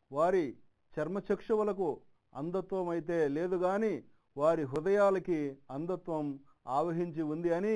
వారి చర్మచక్షువులకు అంధత్వం అయితే లేదు గాని వారి హృదయాలకి అంధత్వం ఆవహించి ఉంది అని,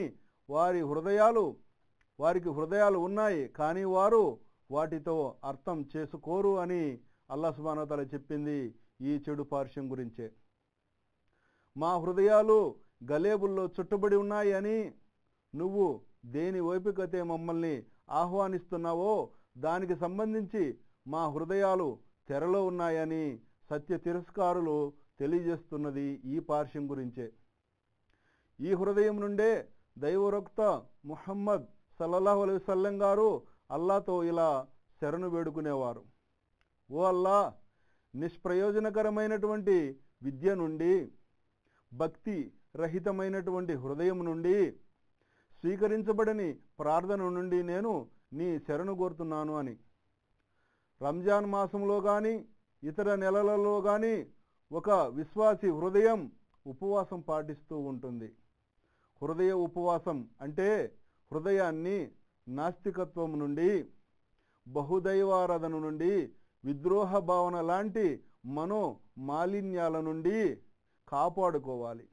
వారికి హృదయాలు ఉన్నాయి కానీ వారు వాటితో అర్థం చేసుకోరు అని అల్లాహ్ సుబ్హానహు వ తఆలా చెప్పింది ఈ చెడు పార్శ్యం గురించే. మా హృదయాలు గలేబుల్లో చుట్టబడి ఉన్నాయి అని నువ్వు దేని వైపుకైతే మమ్మల్ని ఆహ్వానిస్తున్నావో దానికి సంబంధించి మా హృదయాలు తెరలో ఉన్నాయని సత్య తిరస్కారులు తెలియజేస్తున్నది ఈ పార్శ్యం గురించే. ఈ హృదయం నుండే దైవరక్త ముహమ్మద్ సల్లల్లాహు అలైహి వసల్లం గారు అల్లాతో ఇలా శరణు వేడుకునేవారు. ఓ అల్లా, నిష్ప్రయోజనకరమైనటువంటి విద్య నుండి, భక్తి రహితమైనటువంటి హృదయం నుండి, స్వీకరించబడని ప్రార్థన నుండి నేను నీ శరణు కోరుతున్నాను అని. రంజాన్ మాసంలో కానీ ఇతర నెలలలో కానీ ఒక విశ్వాసి హృదయం ఉపవాసం పాటిస్తూ ఉంటుంది. హృదయ ఉపవాసం అంటే హృదయాన్ని నాస్తికత్వం నుండి, బహుదైవారాధన నుండి, విద్రోహ భావన లాంటి మనో మాలిన్యాల నుండి కాపాడుకోవాలి.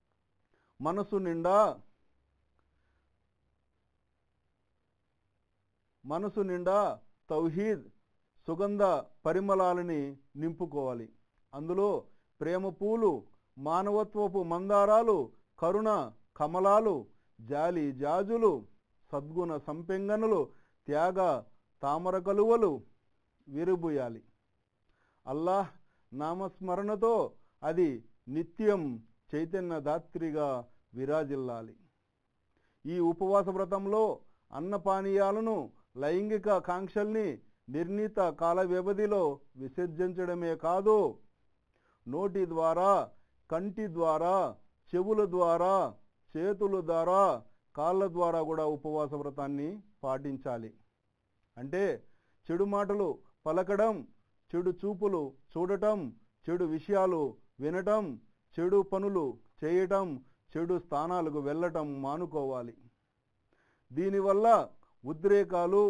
మనసు నిండా తౌహీద్ సుగంధ పరిమళాలని నింపుకోవాలి. అందులో ప్రేమ పూలు, మానవత్వపు మందారాలు, కరుణ కమలాలు, జాలి జాజులు, సద్గుణ సంపెంగనులు, త్యాగ తామర కలువలు విరుబుయాలి. అల్లాహ్ నామస్మరణతో అది నిత్యం చైతన్యదాత్రిగా విరాజిల్లాలి. ఈ ఉపవాస వ్రతంలో అన్నపానీయాలను, లైంగిక కాంక్షల్ని నిర్ణీత కాల వ్యవధిలో విసర్జించడమే కాదు, నోటి ద్వారా, కంటి ద్వారా, చెవుల ద్వారా, చేతుల ద్వారా, కాళ్ళ ద్వారా కూడా ఉపవాస వ్రతాన్ని పాటించాలి. అంటే చెడు మాటలు పలకడం, చెడు చూపులు చూడటం, చెడు విషయాలు వినటం, చెడు పనులు చేయటం, చెడు స్థానాలకు వెళ్ళటం మానుకోవాలి. దీనివల్ల ఉద్రేకాలు,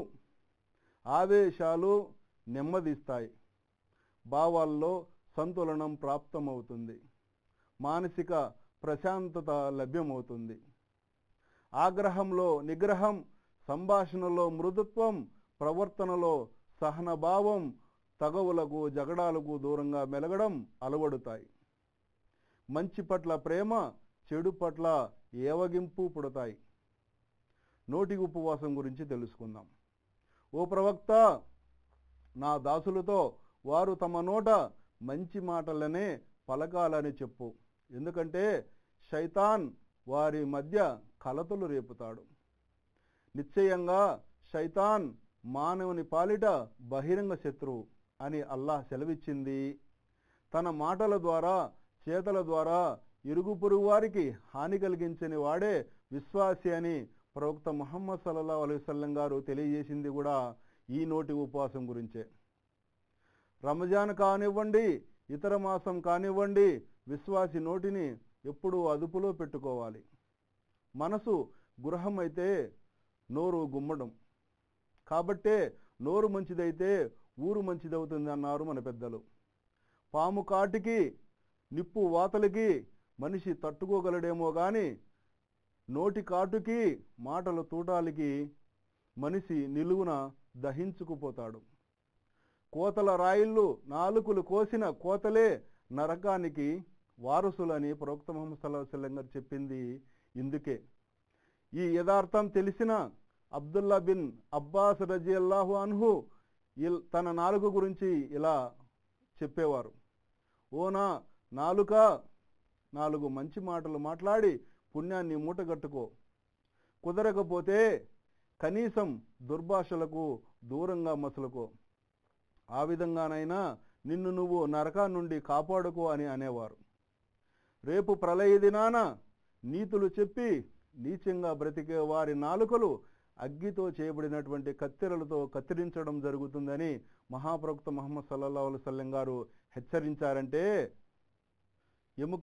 ఆవేశాలు నెమ్మదిస్తాయి, భావాల్లో సంతులనం ప్రాప్తమవుతుంది, మానసిక ప్రశాంతత లభ్యమవుతుంది. ఆగ్రహంలో నిగ్రహం, సంభాషణలో మృదుత్వం, ప్రవర్తనలో సహనభావం, తగవులకు జగడాలకు దూరంగా మెలగడం అలవడుతాయి. మంచి పట్ల ప్రేమ, చెడు పట్ల ఏవగింపు పుడతాయి. నోటి ఉపవాసం గురించి తెలుసుకుందాం. ఓ ప్రవక్త, నా దాసులతో వారు తమ నోట మంచి మాటలనే పలకాలని చెప్పు. ఎందుకంటే శైతాన్ వారి మధ్య కలతలు రేపుతాడు. నిశ్చయంగా శైతాన్ మానవుని పాలిట బహిరంగ శత్రువు అని అల్లాహ్ సెలవిచ్చింది. తన మాటల ద్వారా, చేతల ద్వారా ఇరుగు పొరుగు వారికి హాని కలిగించని వాడే విశ్వాసి అని ప్రవక్త ముహమ్మద్ సల్లల్లాహు అలైహి వసల్లం గారు తెలియజేసింది కూడా ఈ నోటి ఉపవాసం గురించే. రంజాన్ కానివ్వండి, ఇతర మాసం కానివ్వండి, విశ్వాసి నోటిని ఎప్పుడూ అదుపులో పెట్టుకోవాలి. మనసు గృహం అయితే నోరు గుమ్మడం. కాబట్టే నోరు మంచిదైతే ఊరు మంచిదవుతుంది అన్నారు మన పెద్దలు. పాము కాటికి, నిప్పు వాతలకి మనిషి తట్టుకోగలడేమో కానీ నోటి కాటుకి, మాటల తూటాలకి మనిషి నిలువున దహించుకుపోతాడు. కోతల రాయిళ్ళు, నాలుకలు కోసిన కోతలే నరకానికి వారసులని ప్రవక్త ముహమ్మద్ సల్లల్లాహు అలైహి వసల్లం గారు చెప్పింది ఇందుకే. ఈ యథార్థం తెలిసిన అబ్దుల్లా బిన్ అబ్బాస్ రజియల్లాహు అన్హు తన నాలుక గురించి ఇలా చెప్పేవారు. ఓ నా నాలుక, 4 మంచి మాటలు మాట్లాడి పుణ్యాన్ని మూటగట్టుకో. కుదరకపోతే కనీసం దుర్భాషలకు దూరంగా మసలుకో. ఆ విధంగానైనా నిన్ను నువ్వు నరకా నుండి కాపాడుకో అని అనేవారు. రేపు ప్రళయ దినాన నీతులు చెప్పి నీచంగా బ్రతికే వారి నాలుకలు అగ్గితో చేయబడినటువంటి కత్తెరలతో కత్తిరించడం జరుగుతుందని మహాప్రవక్త ముహమ్మద్ సల్లల్లాహు అలైహి వసల్లం గారు హెచ్చరించారంటే